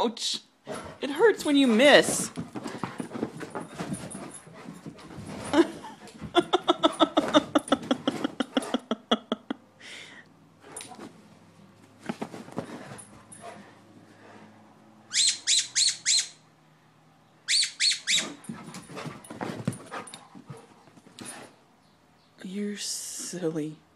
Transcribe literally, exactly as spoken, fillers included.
Ouch! It hurts when you miss. You're silly.